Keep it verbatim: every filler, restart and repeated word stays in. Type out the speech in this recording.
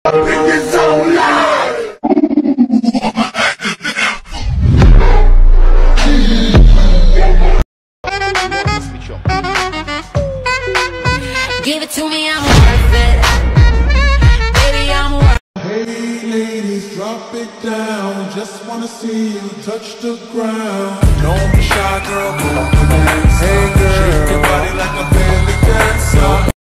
Make it so loud. Give it to me, I'm worth it. Baby, I'm worth it. Hey ladies, drop it down. Just wanna see you touch the ground. Don't be shy, girl. Move your legs. Hey girl, shake your body like a belly dancer.